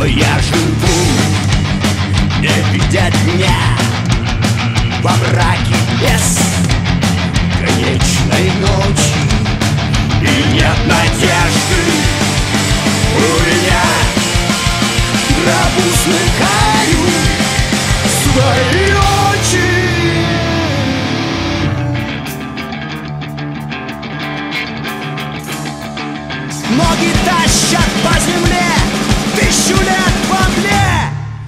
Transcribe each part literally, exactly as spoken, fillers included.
Но я живу, не видя дня, во мраке без конечной ночи. И нет надежды у меня, гробу смыкаю свои очи. Ноги тащат по земле тысячу лет во мгле.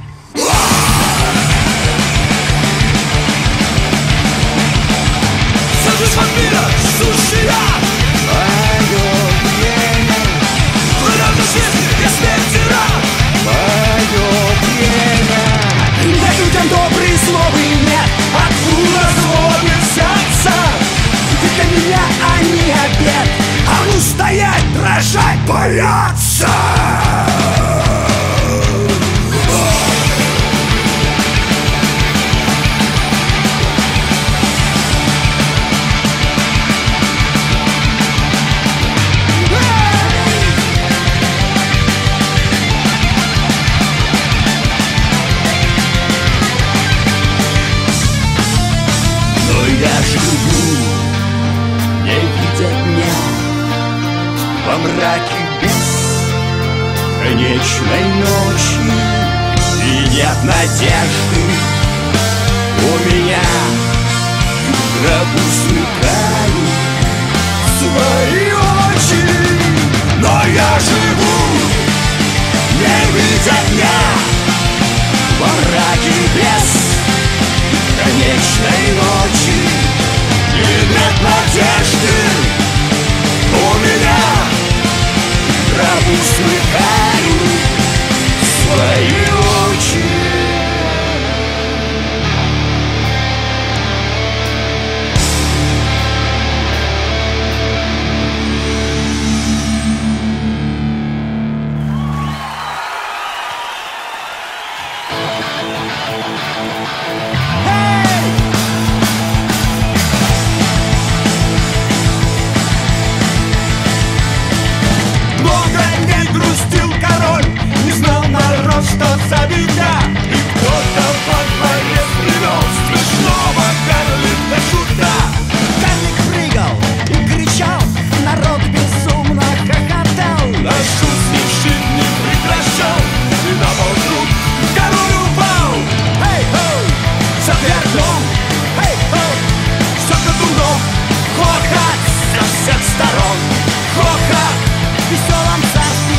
Сажусь вампира, сушия. Мое время. Плывет на жизни, я смерти раб. Мое время. Дай людям добрые слова и нет, откуда злобы сердца. Ведь для меня они обед, а ну стоять, дрожать, бояться. Я живу, не видя дня, во мраке без конечной ночи. И нет надежды у меня, в гробу смыкаю свои очи. Но я живу, не видя дня, во мраке без конечной ночи. И нет надежды у меня, в гробу смыкаю свои очи. Что за беда? И кто-то во дворе привел смешного карлика шута. Карлик прыгал и кричал, народ безумно хохотал. Наш шут смешит не прекращал, и на пол вдруг король упал. Эй-хоу, за верхом, эй-хоу, все катуном. Хохот со всех сторон, хохот в веселом царстве.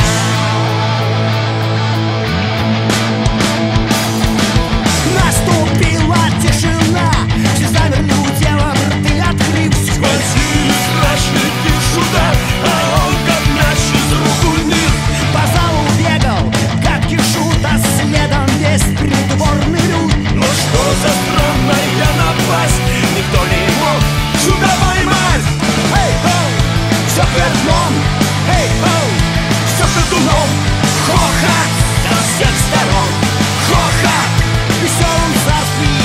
Наступила тишина, все замерли, уделав рты открыв. Схватили страшники шута, а он как мяч из рук уймил. По залу бегал гадкий шут, а следом весь придворный люд. Но что за странная напасть, никто не мог шута поймать. Эй-хоу, все кверхом, эй-хоу, все катуном. Хохот со всех сторон, хохот в веселом царстве.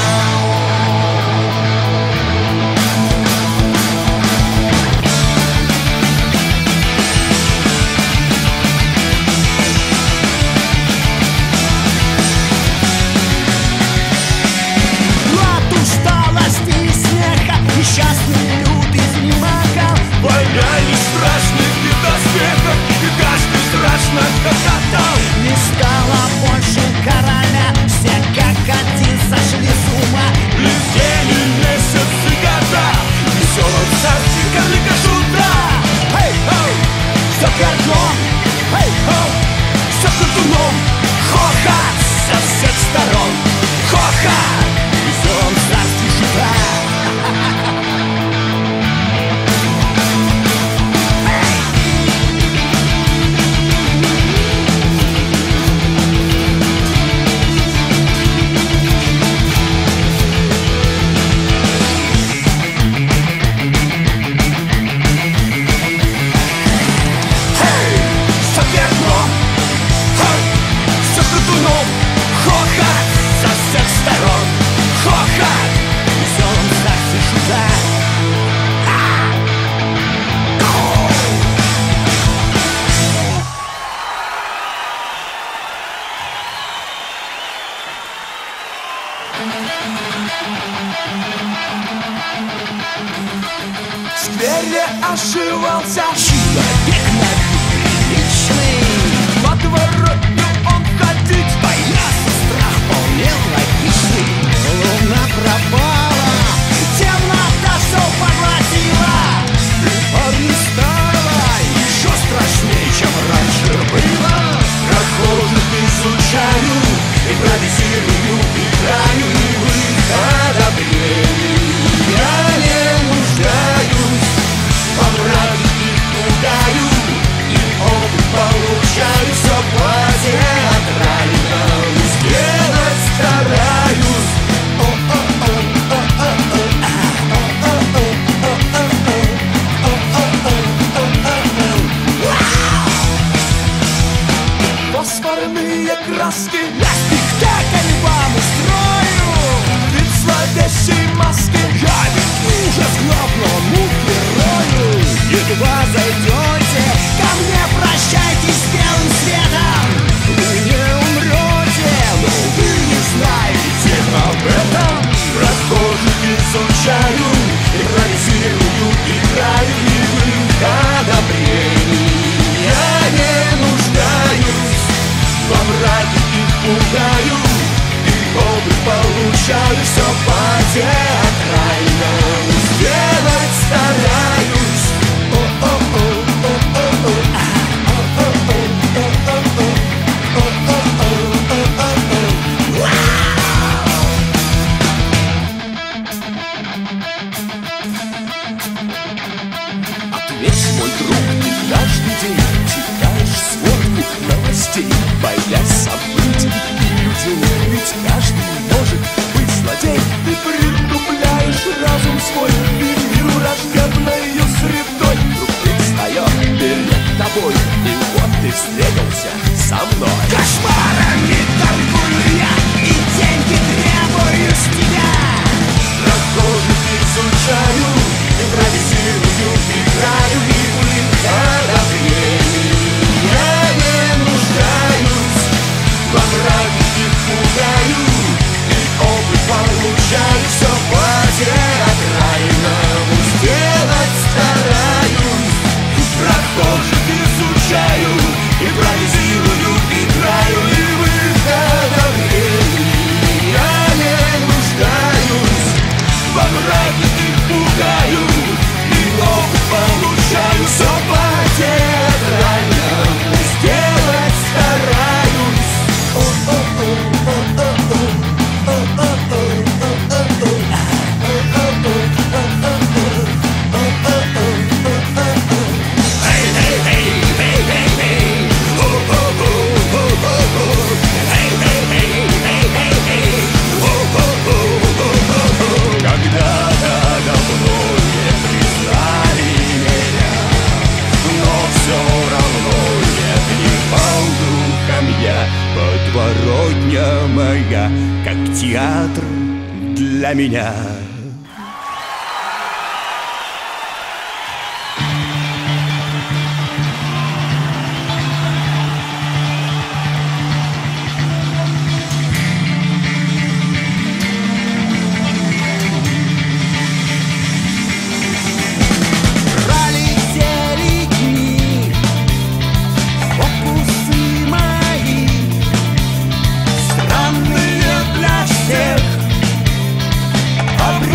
От усталости и смеха несчастный люд изнемогал. Валялись страшные доспеха, и каждый страшно хохотал. Не стало больше короля, все как один сошли с ума. Недели, месяцы, года, в веселом царстве карлика шута. Эй-хоу, все кверхом, эй-хоу, все катуном. Хохот со всех сторон, хохот в веселом царстве шута. В сквере ошивался человек неприличный. В подворотню он ходить боялся, страх вполне логичный. Луна пропала, темнота все поглотила, и парню стало еще страшнее, чем раньше было. Прохожих изучаю, импровизирую, играю, и выхода я не нуждаюсь. Во мраке их пугаю, и опыт получаю. Все по театральному сделать стараюсь. Фосфорные краски, я спектакль вам устрою. Ведь зловещей маски я ведь ужас главному герою. Едва зайдете ко мне, прощайтесь с белым светом. Вы не умрете, но вы не знаете об этом. Прохожих изучаю, импровизирую, играю, и выхода я не нуждаюсь. Во мраке их пугаю, и опыт получаю. Все по театральному сделать стараюсь. Ответь, мой друг, ты каждый день читаешь сводку новостей, боясь событий и людей. Ведь каждый может быть злодей. Ты притупляешь разум свой, и мир, рожденною средой, вдруг предстает перед тобой, и вот ты встретился со мной. Кошмарами торгую я, и деньги требую с тебя. Прохожих изучаю, импровизирую, играю, и выхода я не нуждаюсь. Во мраке их пугаю, и опыт получаю. Все по театральному сделать стараюсь. Прохожих изучаю, импровизирую, играю, и выхода я не нуждаюсь. Во мраке их пугаю, и опыт получаю. Все по театральному сделать стараюсь. Когда-то давно не признали меня, но все равно нет, не пал духом я. Подворотня моя, как театр для меня. Пролетели дни, фокусы мои, странные для всех.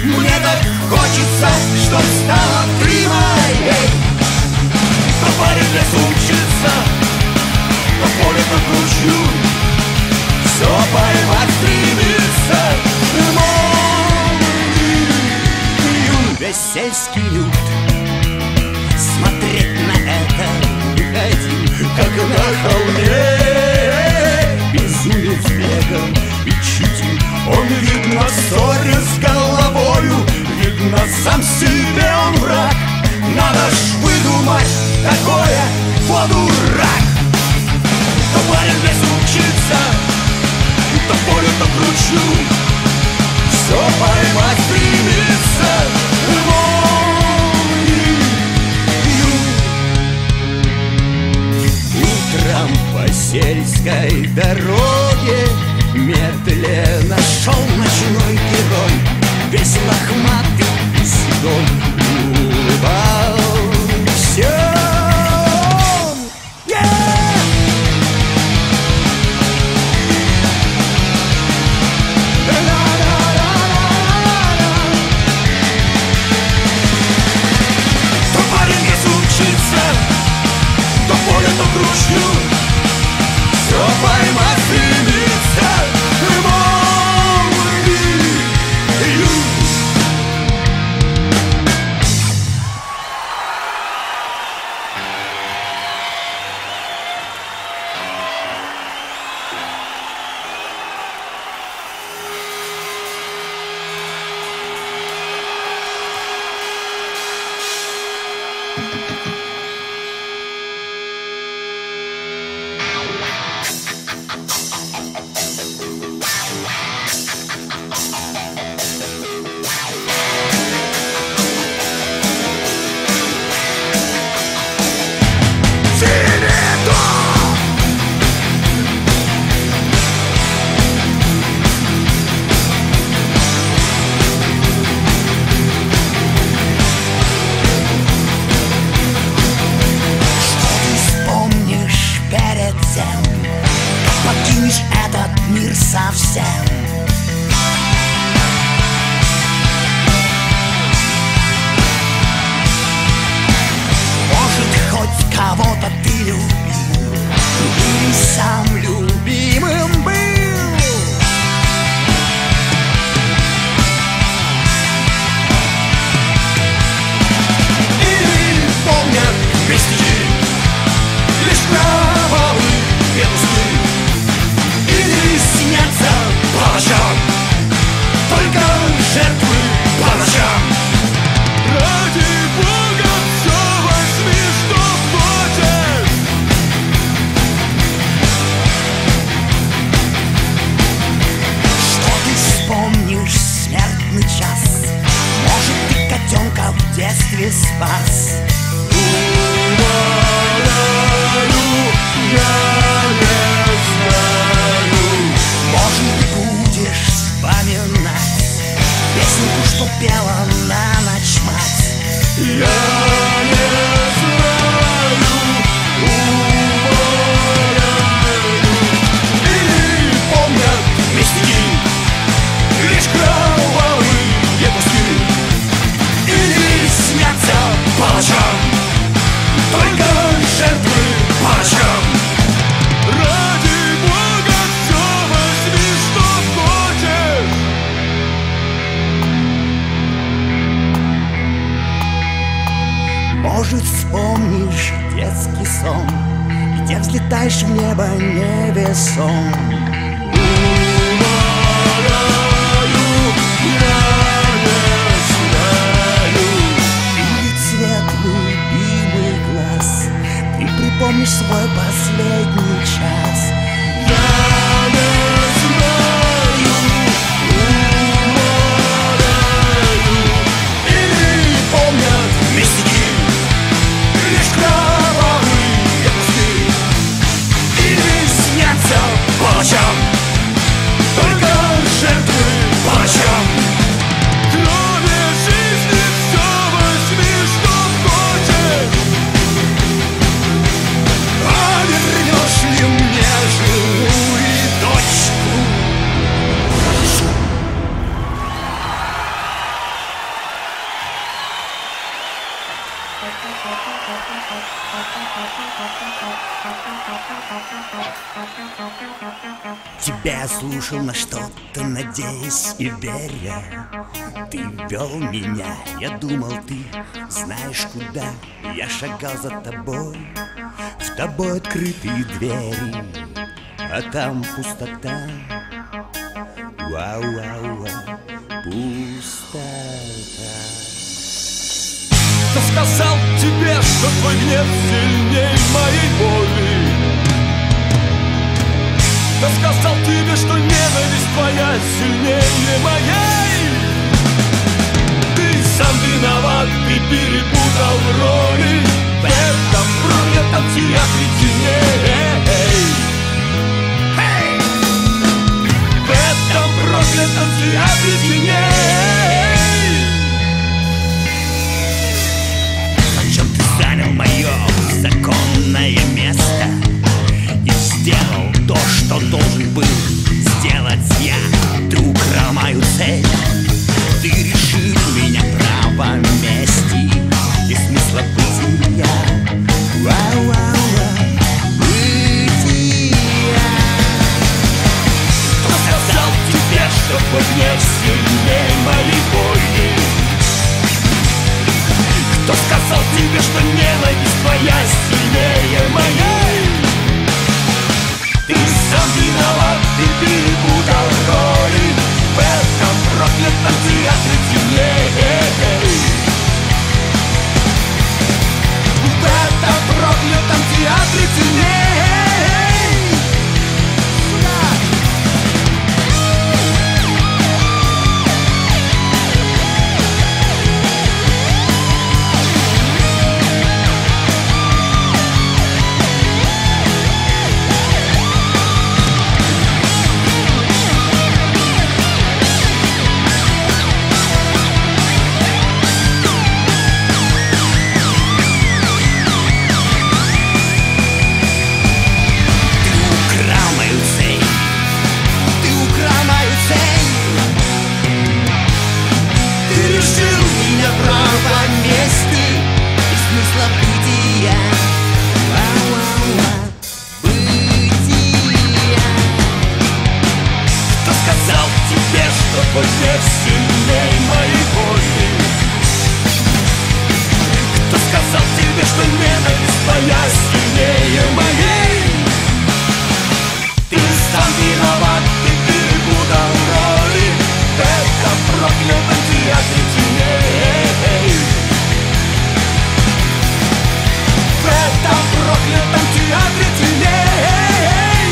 Мне так хочется, чтоб стала ты моей. То парень в лесу учится, то поле покручу, все поймать стремится. Мой весь сельский люд смотреть на это не хотим, как на холме. Безумец бегом и чутим, он, видно, ссорен с головою, видно, сам себе он враг. Надо ж выдумать такое, вот дурак. То парень в лесу учится, то поле, то кручу, все поймать стремится. Утром по сельской дороге медленно шел ночной герой, весь лохматый и седой, улыбался. Все поймать стремится. Может, вспомнишь детский сон, где взлетаешь в небо невесом. Или цвет любимый глаз, ты припомнишь свой последний час. Я не знаю, умоляю. Или помнят мистики лишь кровавые пуски, или снятся по ночам только жертвы по ночам. Кроме жизни все возьми, что хочешь, а Тебя я слушал, на что-то надеясь и веря. Ты вел меня, я думал, ты знаешь куда. Я шагал за тобой, в тобой открытые двери, а там пустота. Вау-вау-вау, пустота. Кто сказал тебе, что твой гнев сильней моей боли? Кто сказал тебе, что ненависть твоя сильнее моей? Ты сам виноват, ты перепутал роли в этом проклятом театре теней. В этом проклятом театре теней. Зачем ты занял мое законное место и сделал то, что должен был сделать я? Ты украл мою цель, ты решил меня право мести и смысла бытия. Вау-вау-вау, бытия. Кто сказал тебе, что твой гнев сильней моей боли? Кто сказал тебе, что ненависть твоя сильнее моей? Ты сам виноват, ты перепутал роли в этом проклятом театре теней. В этом проклятом театре теней. Твой гнев сильней моей боли. Кто сказал тебе, что ненависть твоя сильнее моей? Ты сам виноват, ты перепутал роли в этом проклятом театре теней. В этом проклятом театре теней.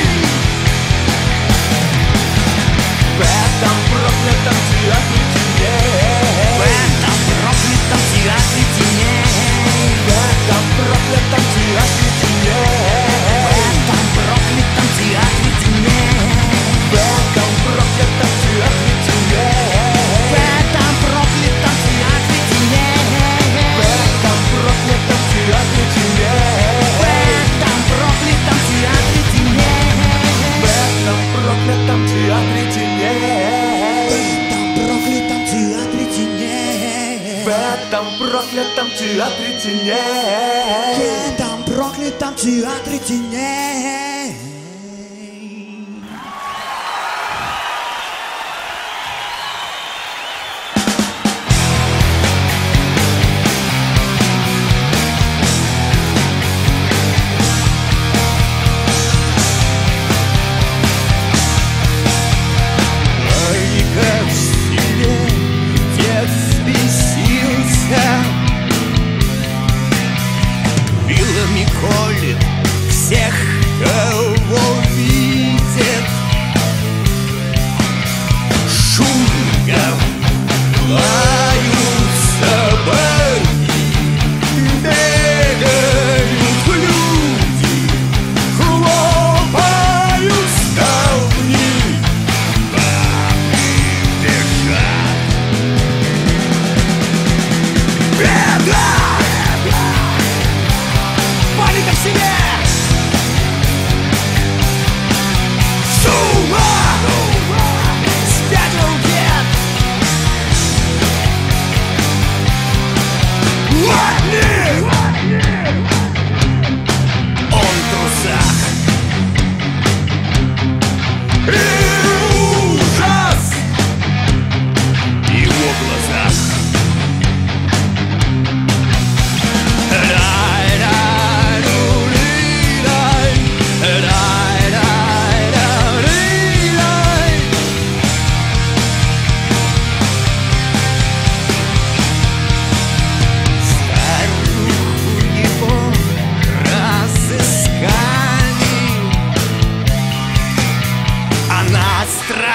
В этом проклятом театре теней. В этом проклятом театре теней. В этом проклятом театре теней. В этом проклятом театре теней. В этом проклятом театре теней. В этом проклятом театре теней. В этом проклятом театре теней. В этом проклятом театре теней. В этом проклятом театре теней. В этом проклятом театре теней. В этом проклятом театре теней. Вилами колет всех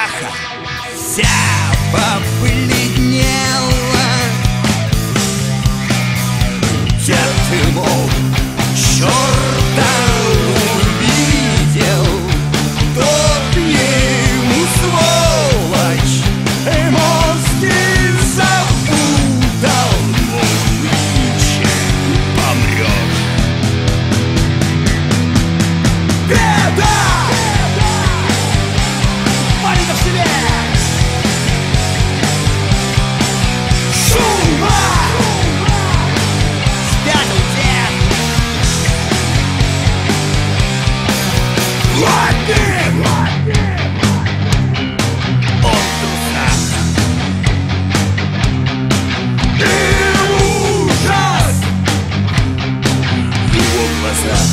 страха вся побледнела. Дед ты, мол, черта увидел, тот ему сволочь и мозги запутал, мол, нынче помрет. Беда! Марина в себе! Шума! Спятил дед! Ладно! Он в трусах! И ужас! В его глазах!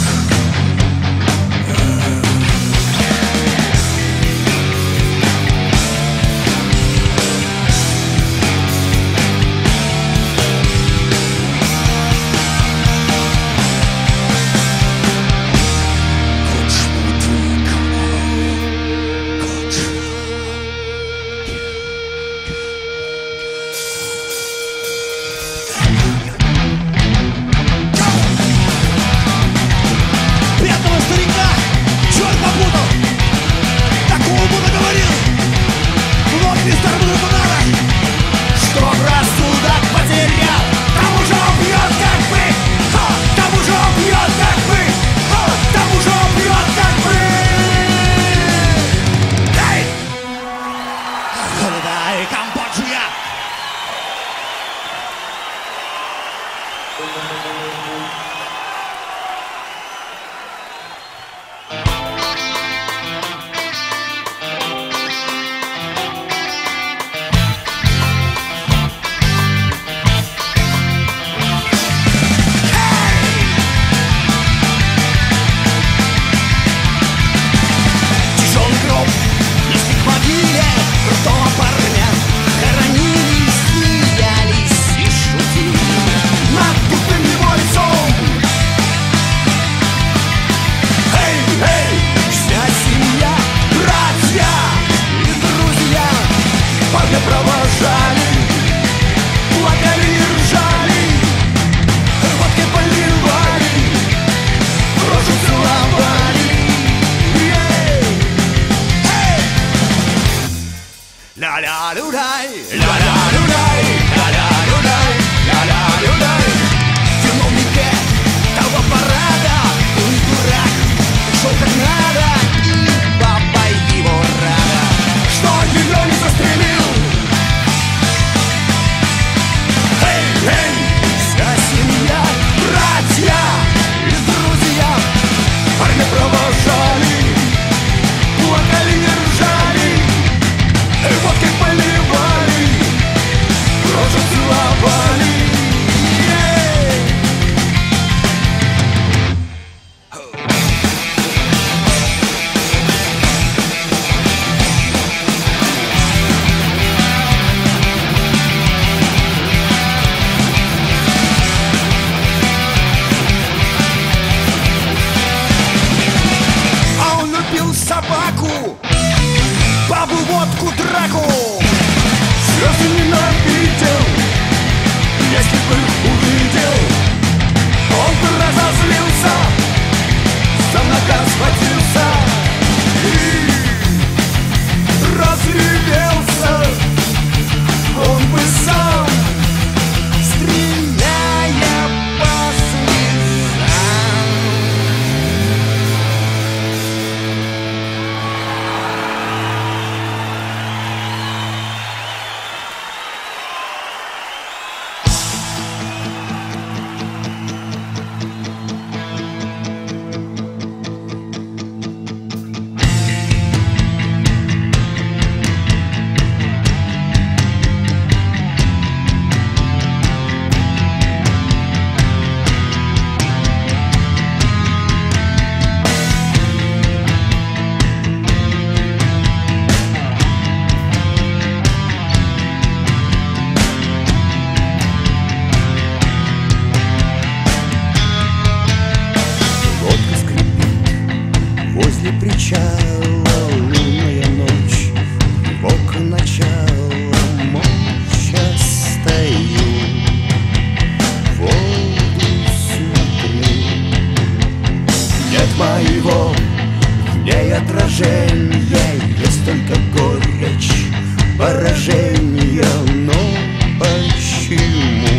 отражения, есть только горечь поражения. Но почему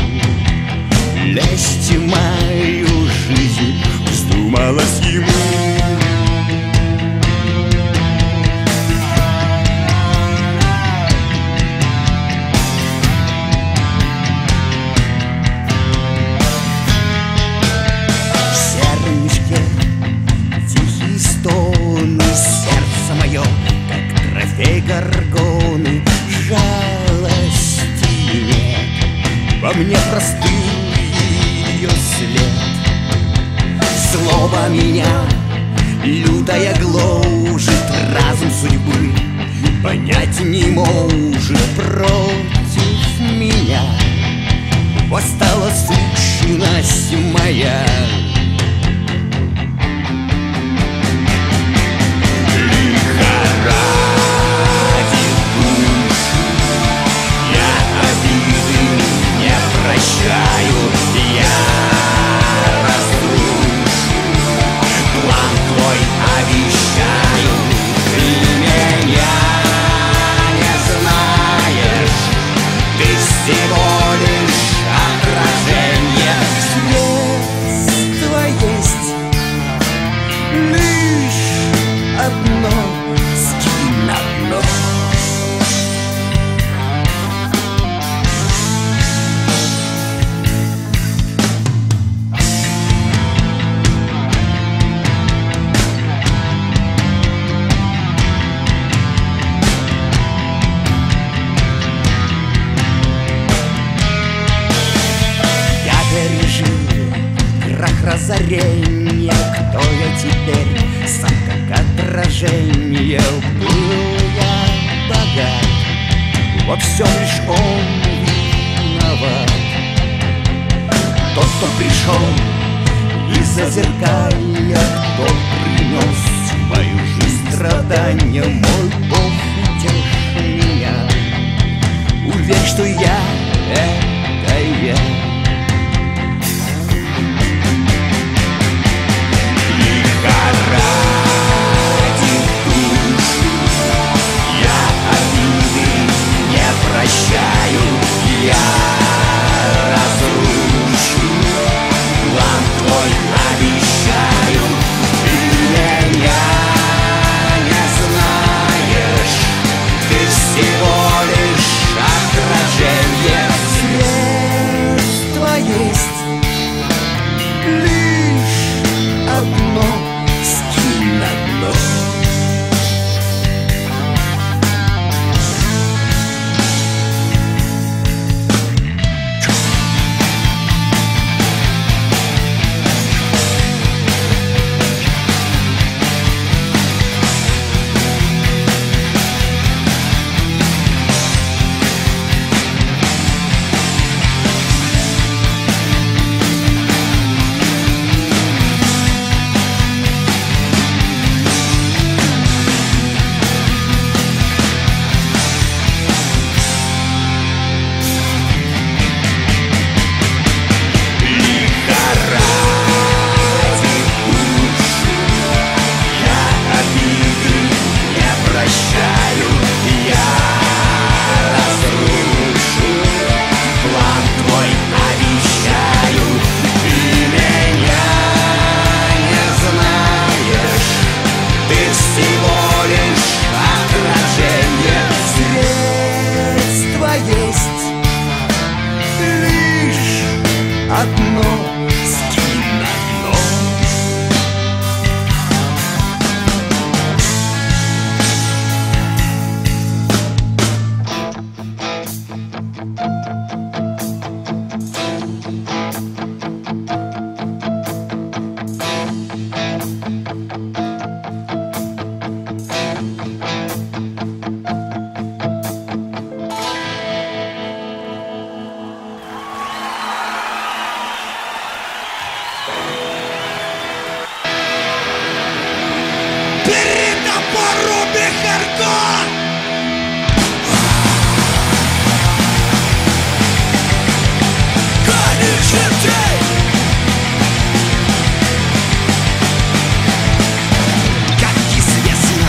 лезть в мою жизнь вздумалось ему? Сердце мое, как трофей горгоны, жалости нет. Во мне простыл ее след. Злоба меня лютая гложет, разум судьбы понять не может. Против меня восстала сущность моя. Прощаю, я разрушу план твой, обещаю. Ты меня не знаешь, ты всего лишь отражение. Средство есть лишь одно, скинь на дно. Разорение, кто я теперь, сам как отражение. Был я богат, во всем лишь он виноват. Тот, кто пришел из-за зеркалья, кто принес в мою жизнь страдания. Мой Бог, утешь меня, уверь, что я — это я. Ради душу я обиды не прощаю, я разрушу план твой, обещаю. Ты меня не знаешь, ты всего лишь отражение. Средство есть лишь одно, скинь на дно. Одно, скинь на дно. Как известно,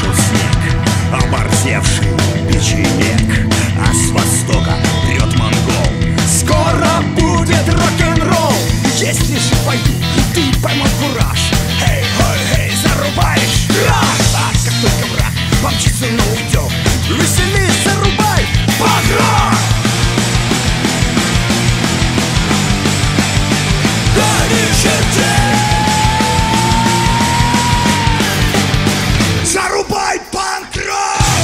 рушил снег, оборзевший печенек, а с востока прет монгол. Скоро будет рок-н-ролл. Если же пойду, ты поймал кураж. Эй, ой, эй, зарубаешь. А как только враг помчится на утек, веселись, зарубай, погром! Да не чертей! Зарубай панк-рок!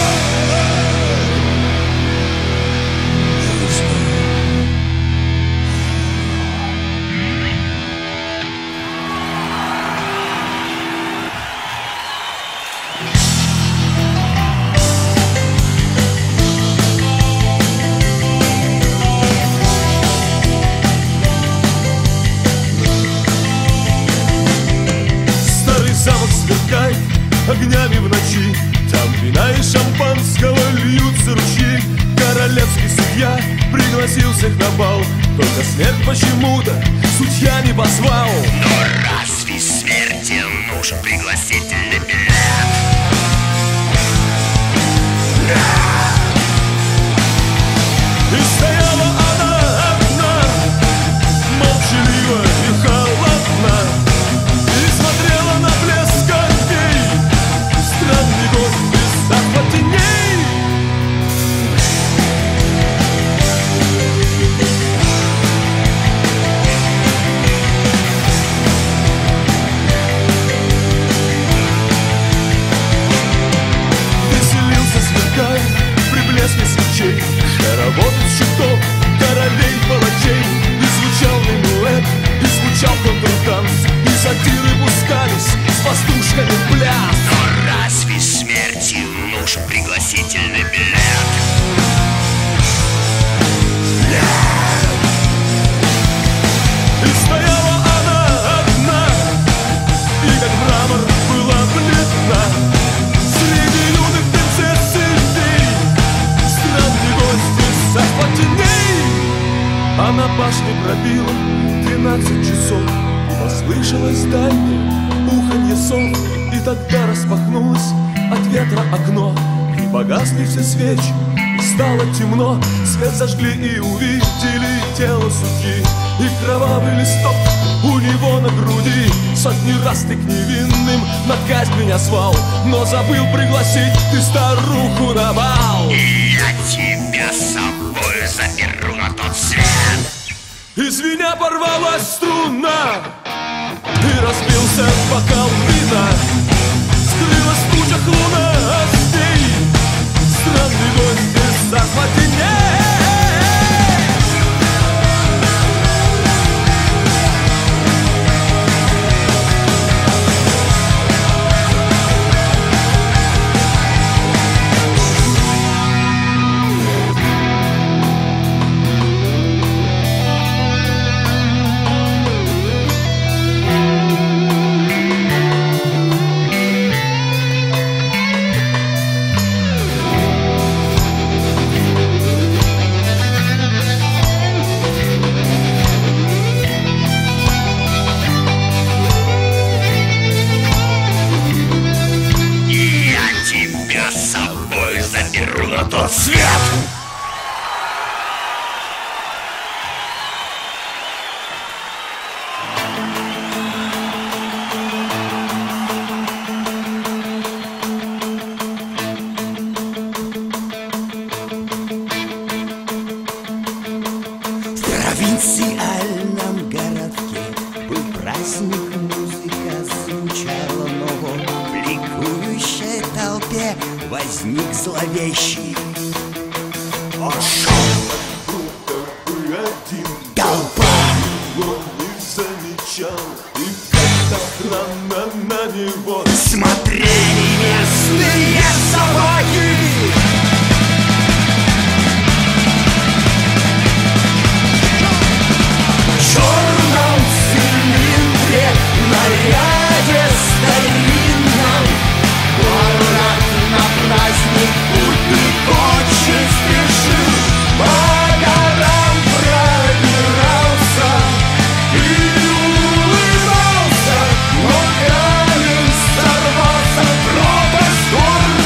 Старый замок сверкает огнями в ночи, там вина и шампанского льются ручьи. Королевский судья пригласил всех на бал, только смерть почему-то судья не позвал. Но разве смерти нужен пригласительный билет? И стояла она одна, молчалива и холодна, и смотрела на блеск огней. Странный гость без захвата теней. Веселился, сверкая при блеске свечей, хоровод из щитов королей палачей. И звучал минуэт, и звучал контрданс, и сатиры пускались с пастушками в пляс. Но разве смерти нужен пригласительный билет? И стояла она одна, и как мрамор была бледна среди юных принцесс и фей. Странный гость из захвата теней. А на башне пробило двенадцать часов, и послышалось дальнее уханье сов. И тогда распахнулось от ветра окно, и погасли все свечи, и стало темно. Свет зажгли и увидели тело судьи, и кровавый листок у него на груди. Сотни раз ты к невинным на казнь меня звал, но забыл пригласить ты старуху на бал. И я тебя с собой заберу на тот свет. Из меня порвалась струна, и разбился бокал вина. Скрылась в тучах луна остей, странный гость без захвата теней. На тот свет! В провинциальном городке был праздник, музыка звучала, но в ликующей толпе возник зловещий. Он шел, будто бы один, толпа, его не замечал, и как-то странно на него смотрели местные собаки. В черном цилиндре, наряде старинном, город на праздник путник очень спешил. По горам пробирался и улыбался, но камень сорвался в пропасть.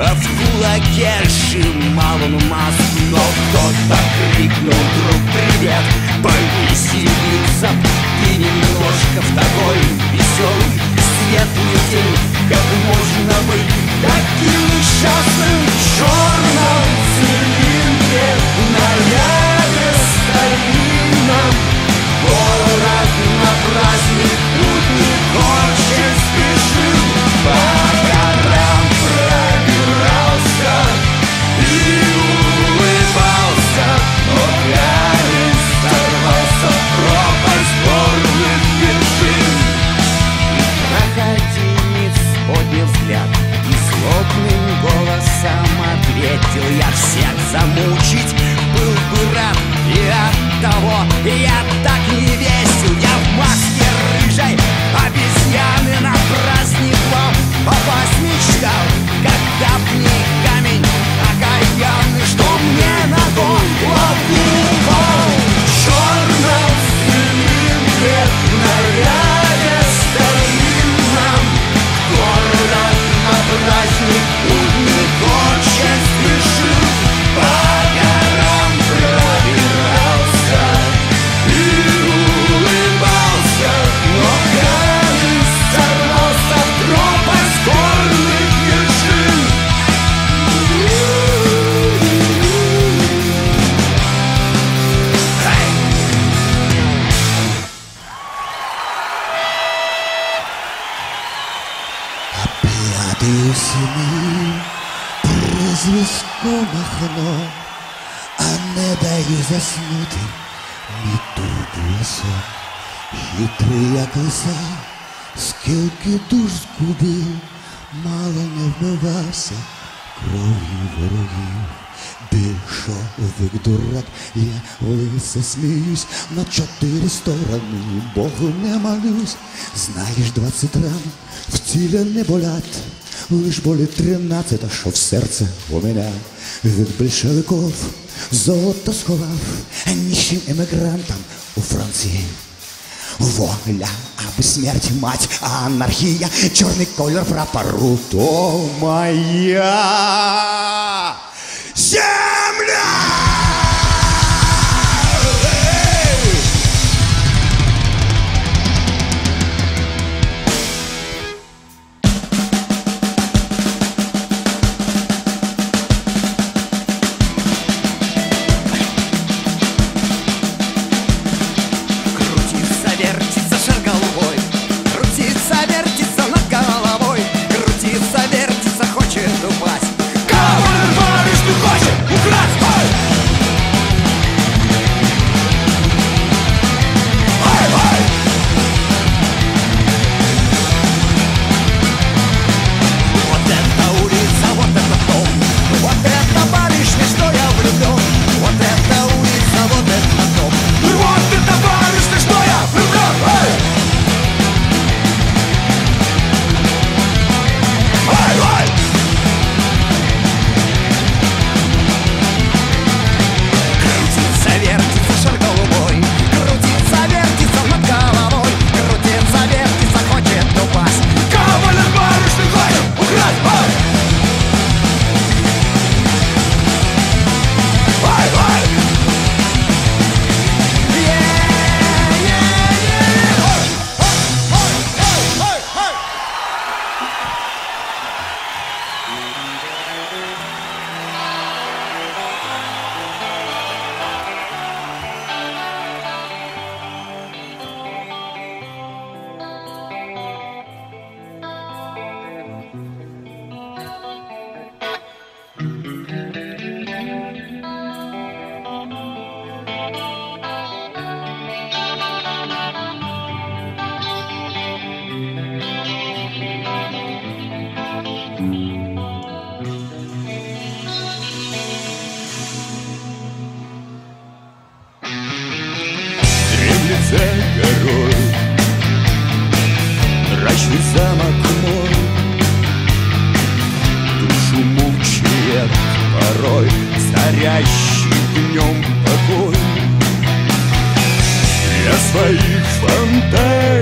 а в кулаке сжимал он маску. Но кто-то крикнул: друг, привет, повеселиться. Ты немножко в такой веселый, светлый день, как можно быть таким несчастным? В черном цилиндре наряде старинном город на праздник путник очень спешил. По горам пробирался и улыбался, но камень сорвался в пропасть горных вершин. И проходимец поднял взгляд и злобным голосом ответил: я всех замучить был бы рад, и оттого я так не весел. Я в маске рыжей обезьяны на праздник вам попасть мечтал, когда б не камень окаянный, что мне на голову упал. В черном цилиндре наряде старинном город на праздник путник очень спешил. По горам пробирался и улыбался, но камень сорвался в пропасть горных вершин. Опять осени призвістку махно, а не даю заснути, не турбує сон. Хитрий, як лиса, скільки душ згубив, мало не вмивався кров'ю ворогів. Більшовик дурак, я в лице сміюсь, на чотири сторони Богу не молюсь. Знаєш, двадцять ран в тілі не болять, лиш болить тринадцять, а що в серце у мене від більшовиків золото сховав, нічим емігрантам у Франції. Воля, аби смерть, мать, анархія, чорний колір прапору, то моя земля! За горой мрачный замок мой, душу мучает порой царящий днем покой. Я своих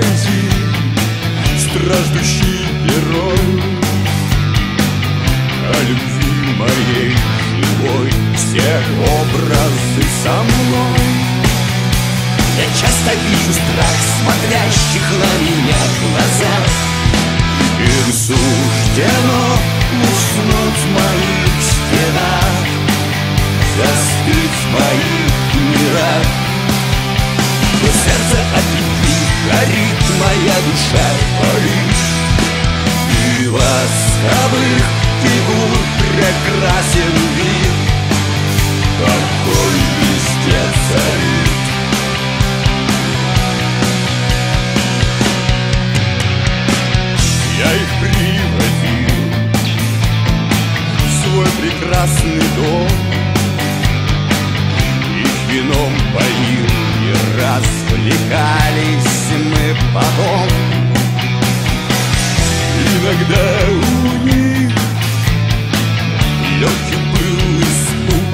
фантазий страждущий герой, любви моей живой, все образы со мной. Я часто вижу страх смотрящих на меня глазах. Им суждено уснуть в моих стенах, застыть в моих мирах. Но сердце от любви горит, моя душа болит. И ласковых фигур прекрасен вид, какой везде царит. Я их приводил в свой прекрасный дом, их вином поил, и развлекались мы потом. Иногда у них легкий был испуг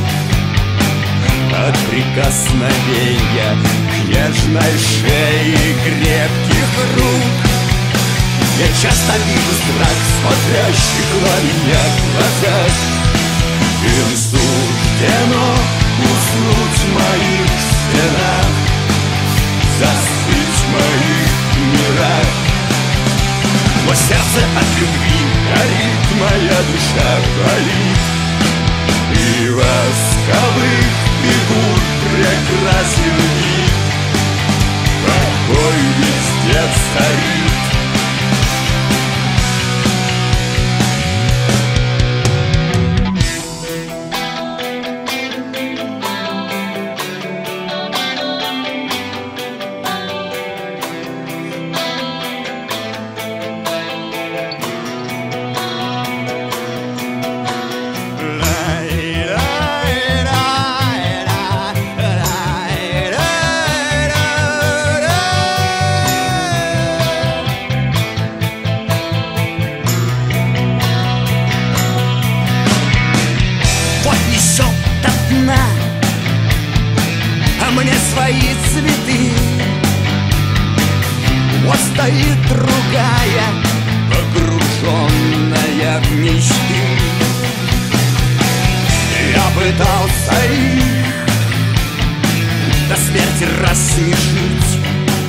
от прикосновения к нежной шее крепких рук. Я часто вижу страх смотрящих на меня глазах. Им суждено уснуть в моих стенах, застыть в моих мирах. Но сердце от любви горит, моя душа болит. И ласковых фигур прекрасен вид, какой везде царит. Стоит другая, погруженная в мечты. Я пытался их до смерти рассмешить,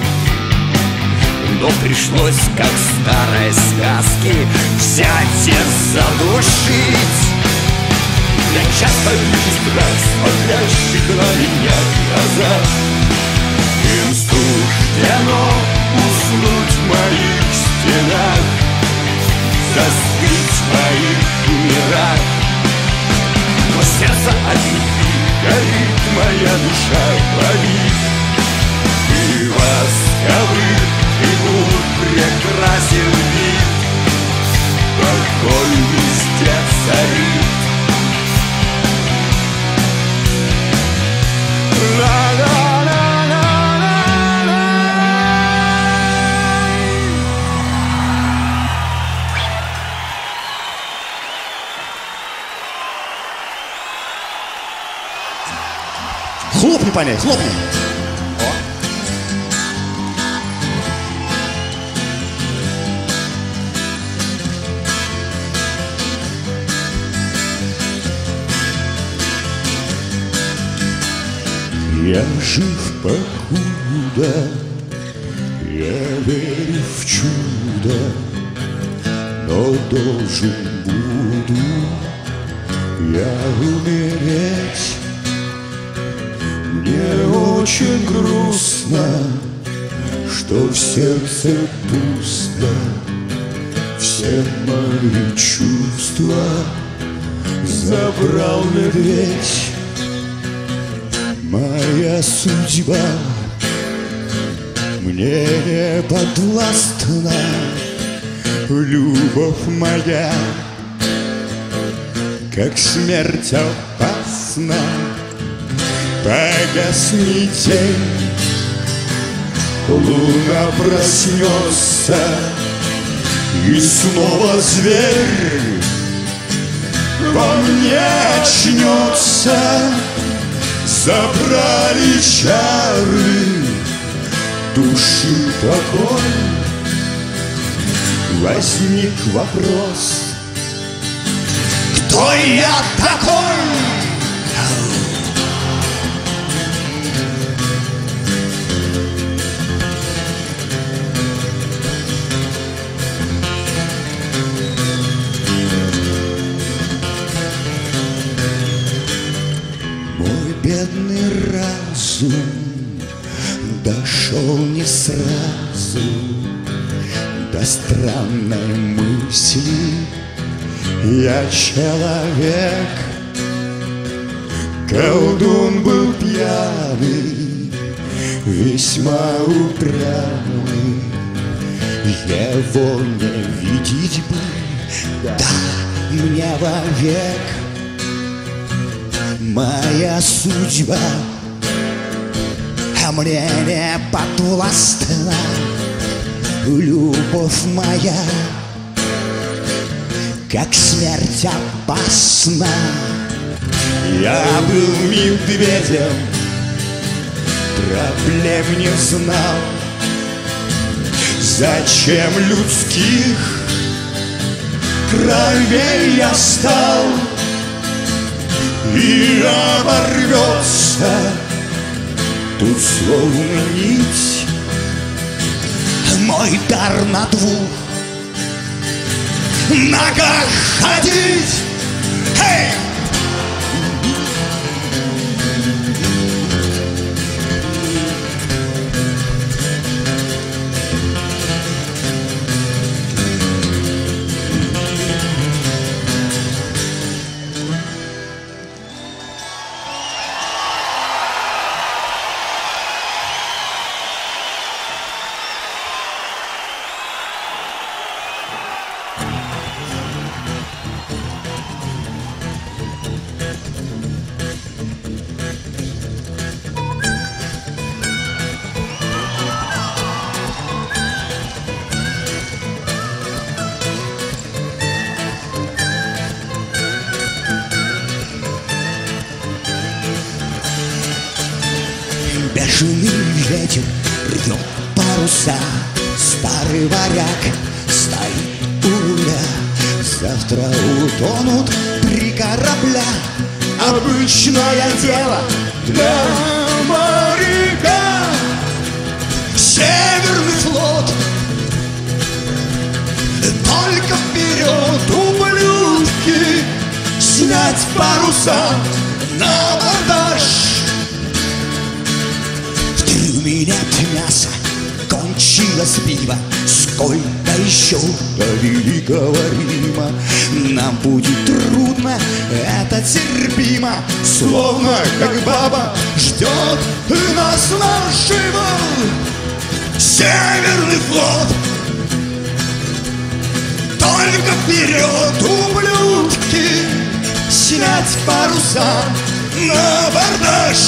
но пришлось, как в старой сказке, взять и задушить. Я часто вижу страх смотрящих на меня глаза. Им суждено уснуть в моих стенах, застыть в моих мирах. Но сердце от любви горит, моя душа болит. И ласковых фигур прекрасен вид, какой везде царит. Хлопни по ней, хлопни. Я жив покуда, я верю в чудо, но должен буду я умереть. Мне очень грустно, что в сердце пусто. Все мои чувства забрал медведь. Моя судьба мне не подвластна, любовь моя, как смерть опасна. Погаснет день, луна проснется, и снова зверь во мне очнется. Забрали чары души покой. Возник вопрос, Кто я такой? Мой бедный разум дошел не сразу до странной мысли. Я человек, колдун был пьяный, весьма упрямый. Его не видеть бы, да мне вовек. Моя судьба а мне не подвластна. Любовь моя, как смерть опасна. Я был медведем, проблем не знал. Зачем людских кровей я стал? И оборвется тут словно нить мой дар на двух ногах ходить. Hey! Бешеный ветер рвет паруса, старый варяг стоит у руля. Завтра утонут три корабля, обычное дело для моряка. Северный флот, только вперед, ублюдки, снять паруса на абордаж. Нет мяса, кончилось пиво. Сколько еще до великого Рима? Нам будет трудно, это терпимо. Словно как баба ждет нас наживо. Северный флот, только вперед, ублюдки, снять паруса на абордаж.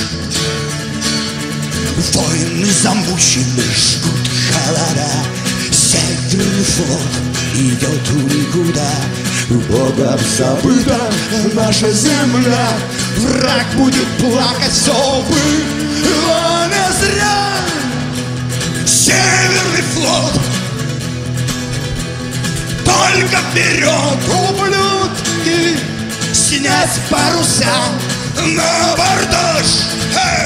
Воины замучены, жгут холода. Северный флот идет в никуда. Богом забыта наша земля. Враг будет плакать, все было не зря. Северный флот, только вперед, ублюдки, снять паруса на абордаж. Hey!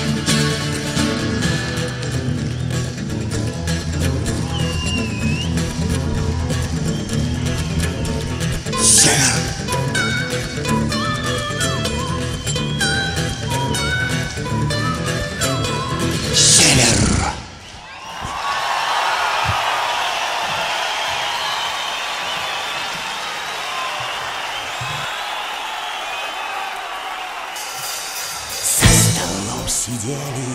Сидели.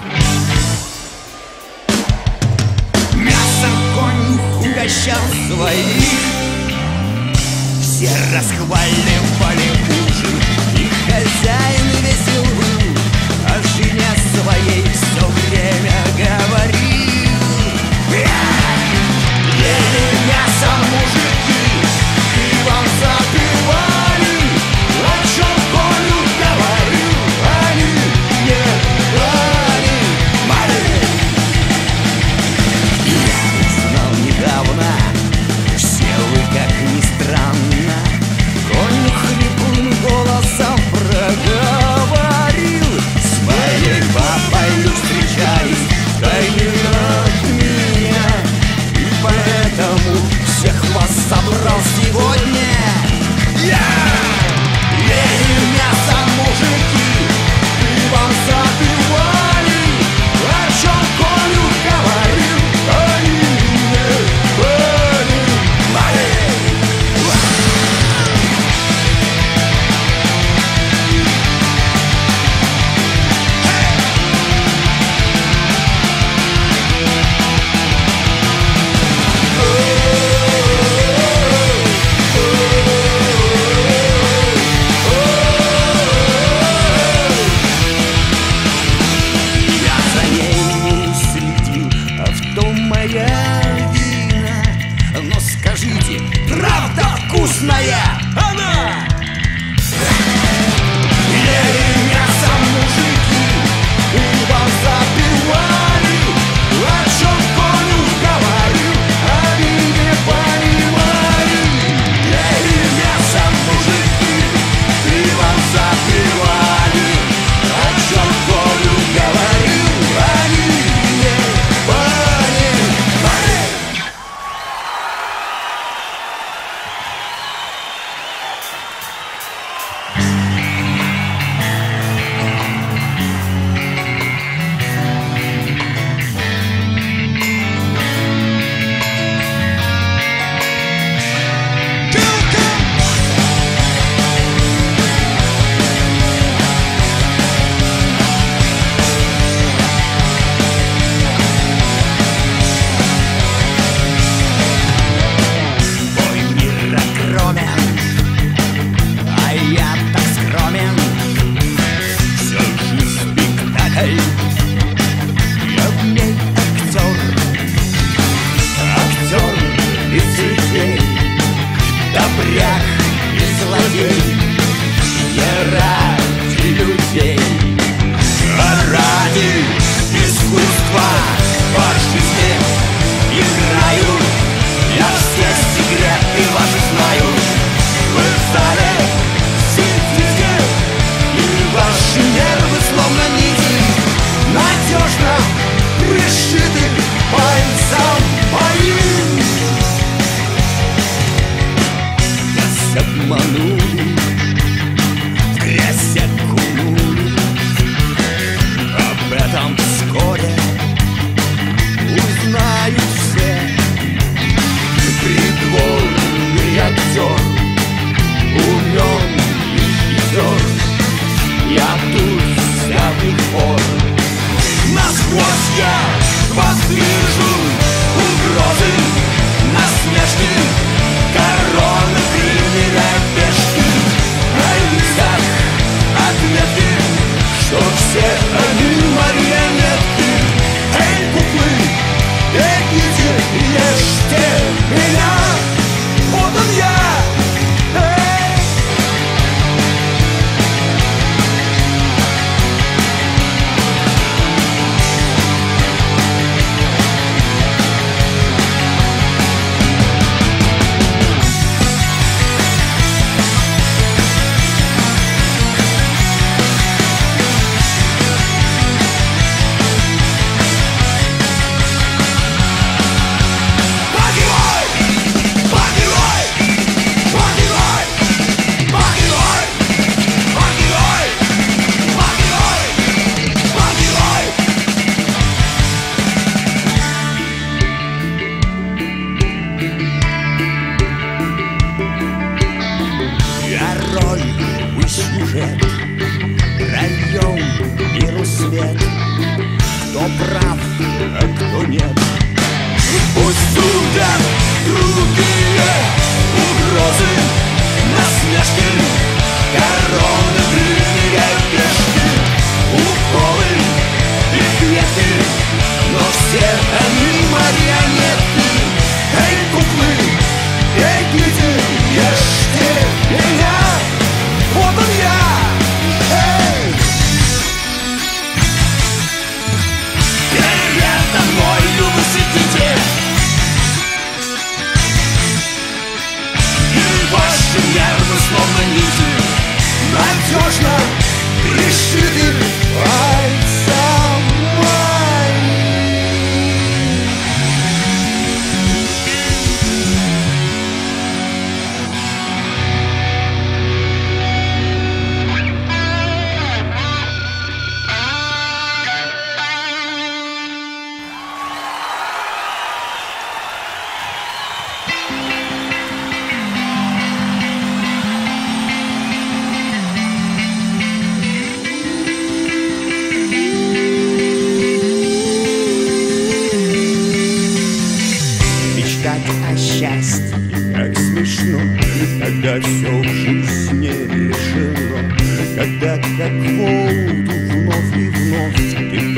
Мясом конюх угощал своих, все расхваливали ужин, и хозяин весел был, о жене своей все время говорил. Ели мясо мужики, пивом запивали, о чем конюх говорил, они не понимали. Я узнал недавно, все вы, как ни странно, конь людей, не ради людей, а ради искусства по жизни играю. Я все секреты ваши знаю. Вы в зале сидите, и ваши нервы словно нити надежно пришиты пальцам моим. Нас обманули, в грязь окунули. Об этом вскоре узнают все. Придворный актер умен и хитер. Я тут с давних пор насквозь я вас вижу. Угрозы, насмешки, короны, крылья, пешки. На лицах отметки, что все они марионетки. Эй, куклы, бегите, ешьте меня. Вот он я. Эй! Когда все в жизни решено, когда как воду вновь и вновь ты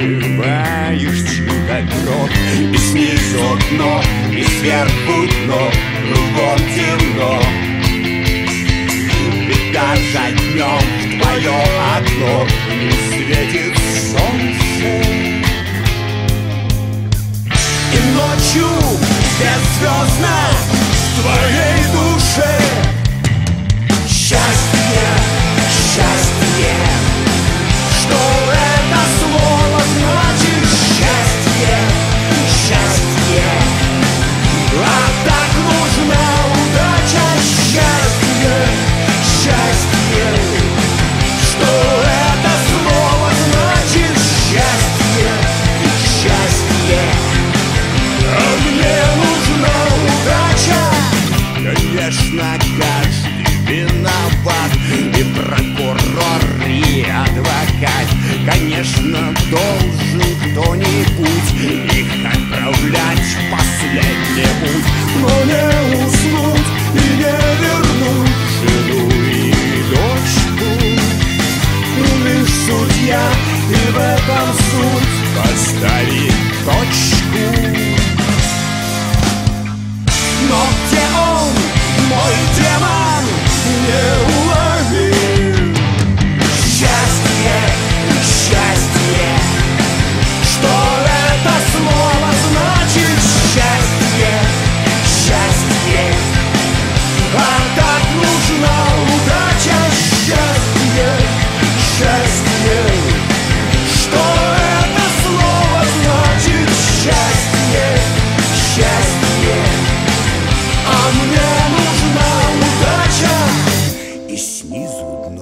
проливаешь чьи-то кровь. И снизу дно, и сверху дно, кругом темно. Ведь даже днем в твое окно не светит солнце. И ночью беззвездно в твоей душе счастье, счастье. Что это слово значит? Счастье, счастье. А так нужна удача. Счастье, счастье. Что это слово значит? Счастье, счастье. А мне нужна удача. Конечно, каждый виноват, и прокурор, и адвокат. Конечно, должен кто-нибудь их отправлять в последний путь. Но не уснуть и не вернуть Жену и дочку лишь судья, и в этом суть. поставить точку. Но где он, мой демон? Не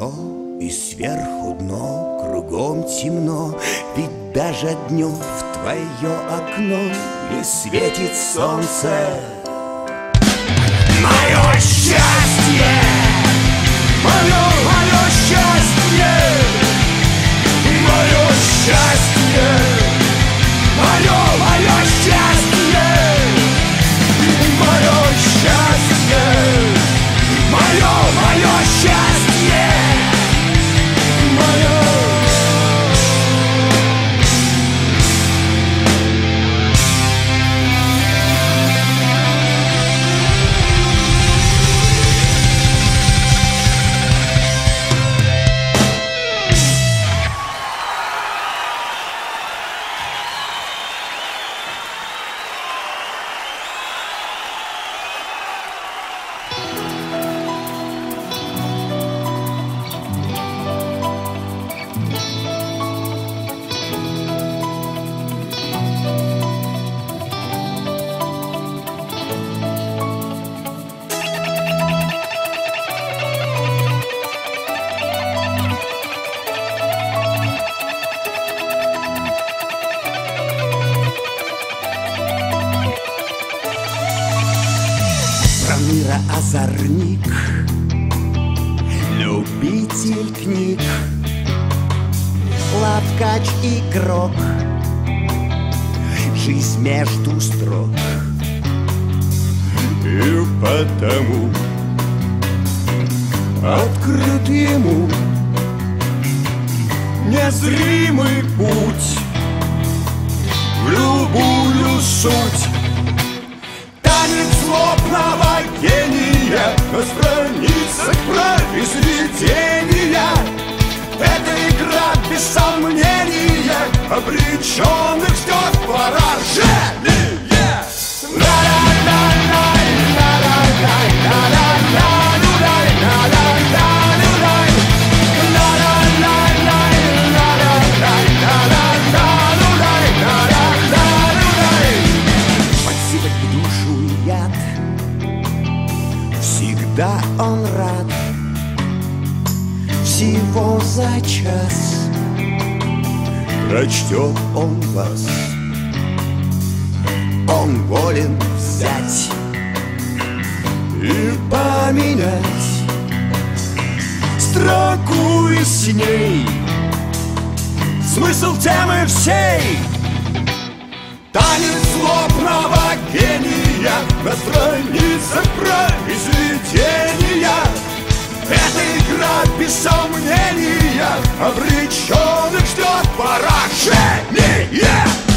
высоко, и сверху дно, кругом темно, ведь даже днем в твое окно не светит солнце. Мое счастье, мое, мое счастье, мое счастье, мое, мое счастье, мое счастье, мое, мое счастье, мое. Проныра озорник, любитель книг, лавкач игрок, жизнь между строк. И потому открыт ему незримый путь в любую суть. Танец злобного гения на страницах произведения. Это игра без сомнения, обреченных ждет поражение. Подсыпать в душу яд, всегда он рад. Всего за час прочтет он вас. Он волен взять и поменять строку и с ней смысл темы всей. Танец злобного гения на страницах произведения. Это игра без сомнения, обреченных ждет поражение.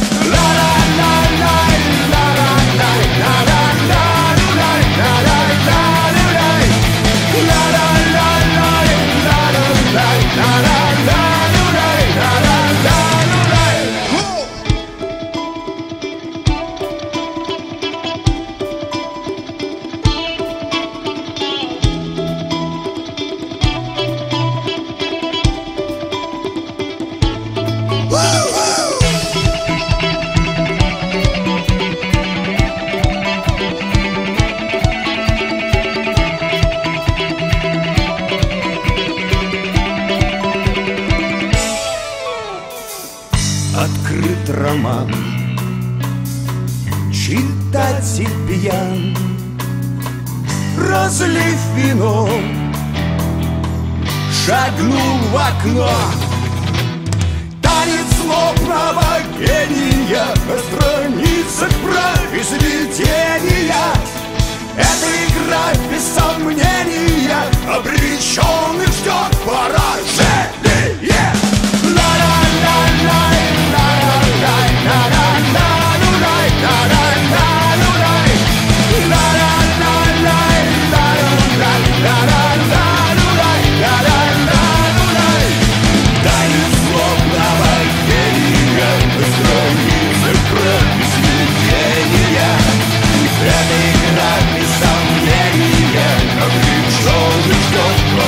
Открыт роман, читатель пьян, разлив вино, шагнул в окно. Танец злобного гения на страницах произведения. Это игра без сомнения, обреченных ждет поражение. Танец злобного гения на страницах произведения. Это игра без сомнения, обреченных ждет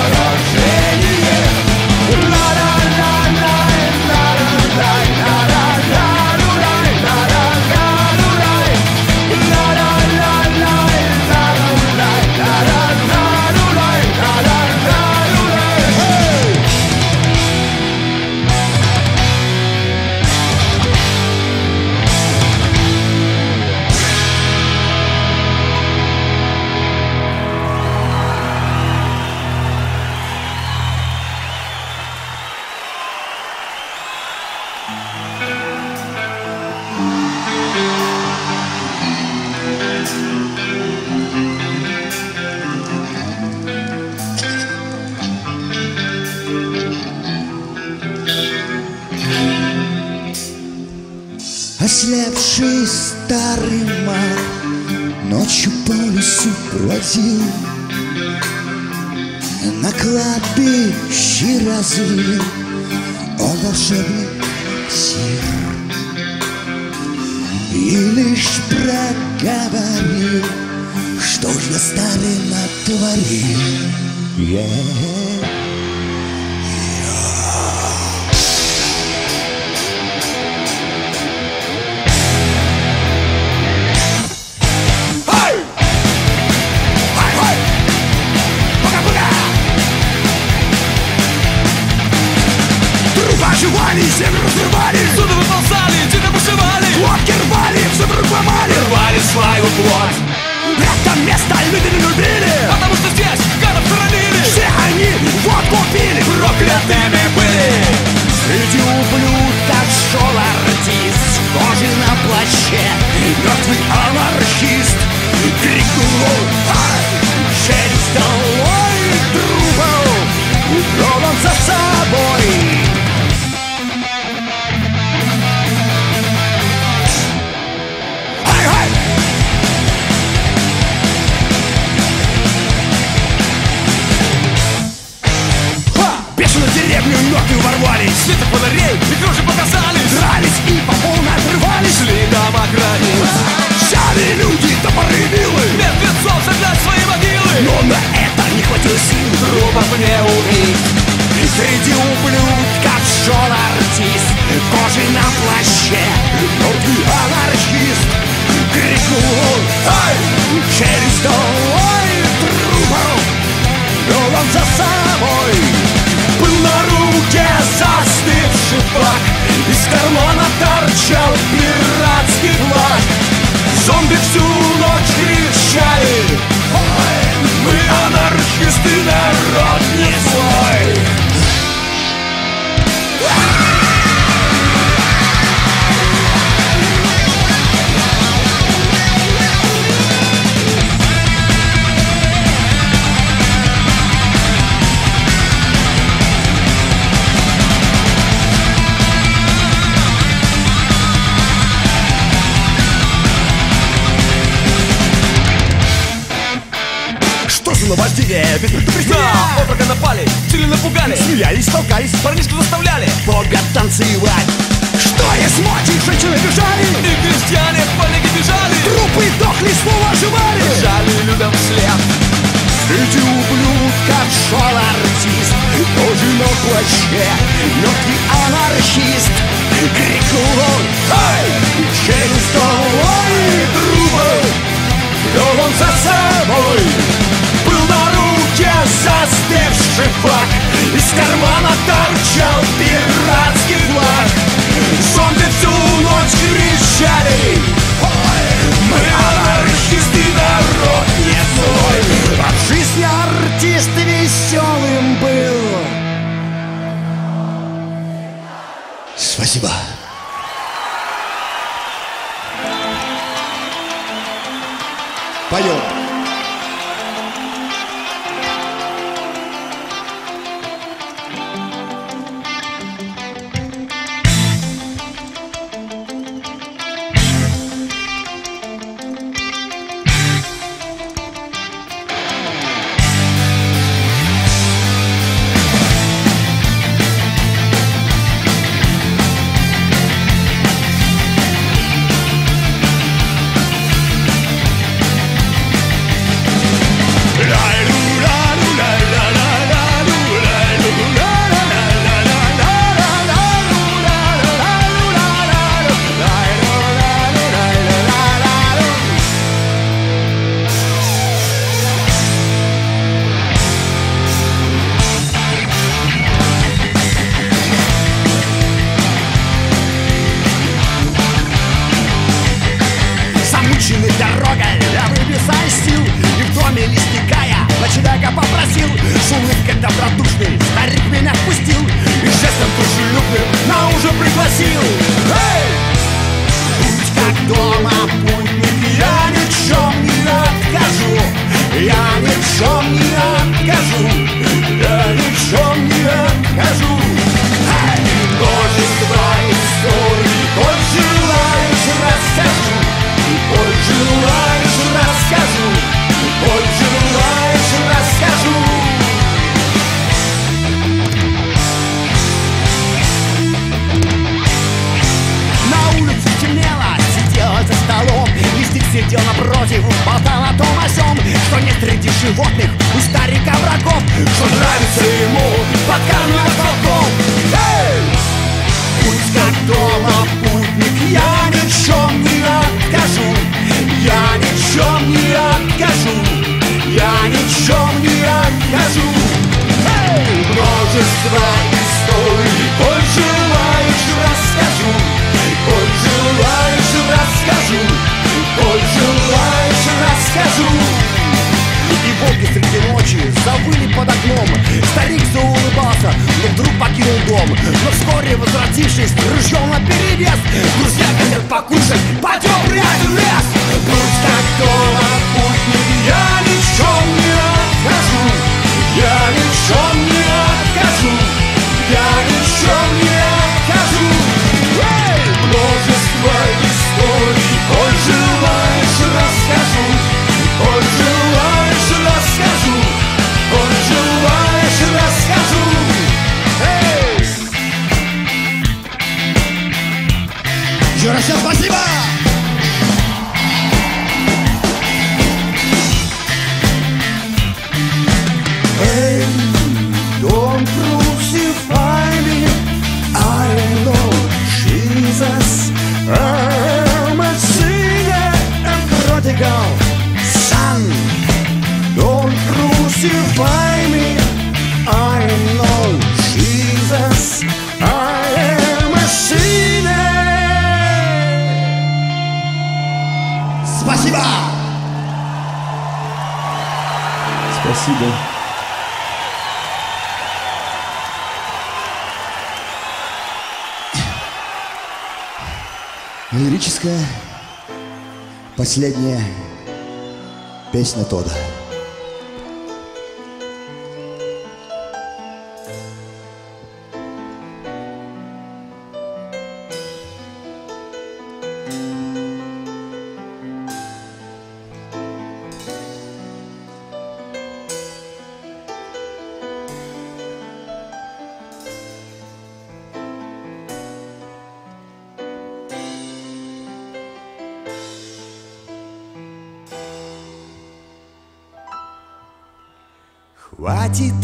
Бывший старый маг ночью по лесу бродил, на кладбище разлил он волшебный сир и лишь проговорил, что ж я старый натворил. Yeah. Оживали, землю разрывали, сюда выползали, тебя бушевали, лодки рвали, все вдруг ломали, рвали свою плоть. Это место люди не любили, потому что здесь гадов хоронили. Все они водку пили, проклятыми были. Среди ублюдков шел артист, кожи на плаще, мертвый анархист. Крикнул: ай, через долой трубов, вел он за собой. Деревню мертвые ворвались, света фонарей и кружи показались, дрались и по полной отрывались, шли дома границ. Взяли люди топоры вилы, мертвецов загнать свои могилы, но на это не хватило сил трупов не убить. Среди ублюдков шел артист, кожей на плаще, мертвый анархист. Крикнул он: ай, через долой трупов, вел он за собой. Был на руке застывший флаг, из кармана торчал пиратский флаг. Зомби всю ночь кричали: ой, мы анархисты, народ не свой. Наваждение без предупреждения. На отрока напали, сильно напугали, смеялись, толкались, парнишку заставляли бога танцевать. Что есть мочи, женщины бежали, и крестьяне в панике бежали, трупы дохли, снова оживали, жали людям вслед. Среди ублюдков шел артист, тоже на плаще, мертвый анархист. Крикнул он: ай, через долой трубы, вел он за собой. Был на руке застывший флаг, из кармана торчал пиратский флаг. Зомби всю ночь кричали: ой, мы анархисты, народ не злой. От жизни артист веселым был. Спасибо. Поем. Дорогой я выбесай сил, и в доме лесникая на человека попросил. С улыбкой добродушный старик меня впустил и жестом дружелюбным на ужин пригласил. Эй! Будь как дома, путник, я ни в чем не откажу, я ни в чем не откажу, я ни в чем не откажу. Эй! Множество историй, коль желаешь, расскажу. множество историй. Коль желаешь, расскажу, коль желаешь, расскажу, коль желаешь, расскажу. И волки среди ночи завыли под окном. Старик заулыбался, но вдруг покинул дом. Но вскоре, возвратившись, ружьем наперевес, друзья хотят покушать, пойдем в лес. Пусть так долго, путник, я ни в чем не откажу, я ни в чем не откажу, я ни в чем не откажу. Эй! Множество историй, коль желаешь, расскажу, коль желаешь, расскажу, коль желаешь, расскажу. Эй! Еще раз всем спасибо! Hey, don't crucify me, I know Jesus. I'm a sinner and prodigal son. Don't crucify me, I know Jesus. I am a sinner. Спасибо! Спасибо. Лирическая последняя песня Тодда. Хватит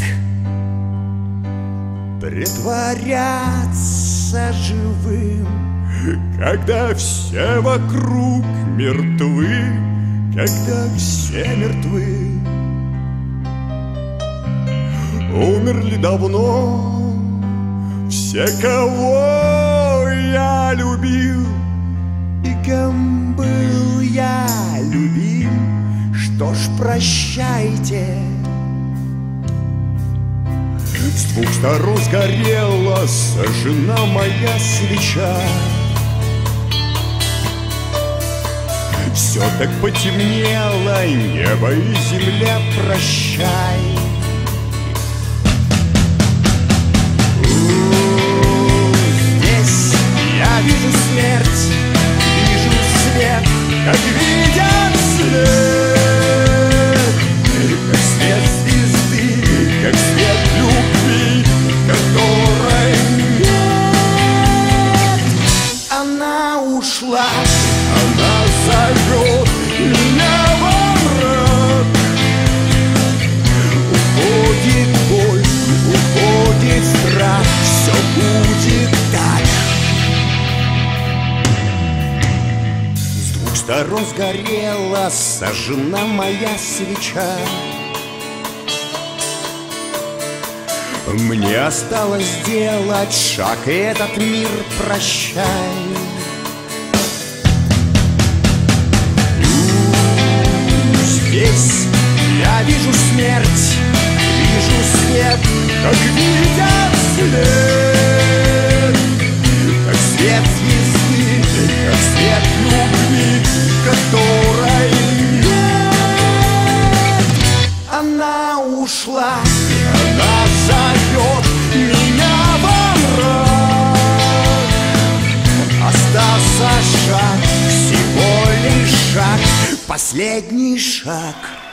притворяться живым, Когда все вокруг мертвы, когда все мертвы. Умерли давно все, кого я любил, и кем был я любим. Что ж, прощайте. с двух сторон сгорела сожжена моя свеча. Все так потемнело, небо и земля, прощай. Здесь я вижу смерть, вижу свет, как видят свет, как свет звезды, как свет любви, которой нет. Она ушла, она зовет меня во мрак. Уходит боль, уходит страх, все будет так. С двух сторон сгорела, сожжена моя свеча. Мне осталось сделать шаг, и этот мир прощай. Здесь я вижу смерть, вижу свет, как видят свет, как свет звезды, как свет любви, которой нет. Она ушла, она зовет меня во мрак. Остался шаг, всего лишь шаг, последний шаг.